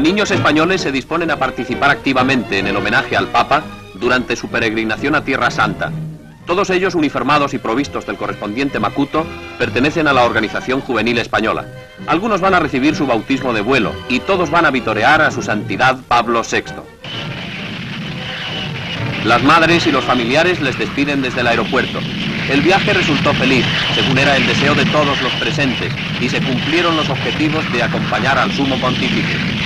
Niños españoles se disponen a participar activamente en el homenaje al Papa durante su peregrinación a Tierra Santa. Todos ellos, uniformados y provistos del correspondiente macuto, pertenecen a la Organización Juvenil Española. Algunos van a recibir su bautismo de vuelo y todos van a vitorear a su santidad Pablo VI. Las madres y los familiares les despiden desde el aeropuerto. El viaje resultó feliz, según era el deseo de todos los presentes, y se cumplieron los objetivos de acompañar al Sumo Pontífice.